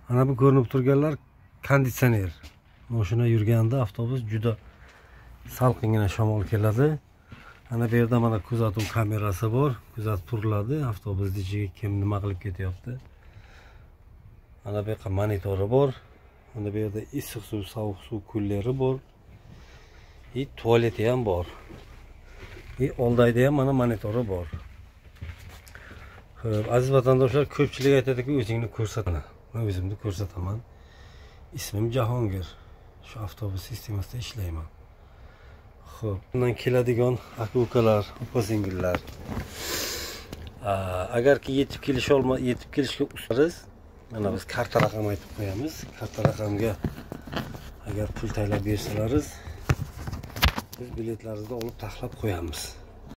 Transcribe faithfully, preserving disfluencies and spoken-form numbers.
Ana bu ko'rinib turganlar konditsioner. Mashina yurganda avtobus juda salqingina shamol keladi. Ana bu yerda mana kuzatuv kamerasi bor. Kuzatib turiladi. Avtobus ichiga kim nima qilib ketyapti. Ana bu yerda monitori bor. Ana bu yerda issiq suv, sovuq suv kunlari bor. E tualeti ham bor. E oldayda ham mana monitori bor. Xo'p, aziz vatandoshlar, ko'pchilik aytadiki, o'zingni ko'rsatma. Men o'zimni ko'rsataman. Ismim Jahongir. Shu avtobus sistemasida ishlayman. Xo'p, bundan keladigan aka-ukalar, opa-singillar. Agarki yetib kelish olma, yetib kelishga ustariz, mana biz karta raqam aytib qo'yamiz. Karta raqamga agar pul taylab bersalaringiz, biz biletlarimizni olib taxlab qo'yamiz.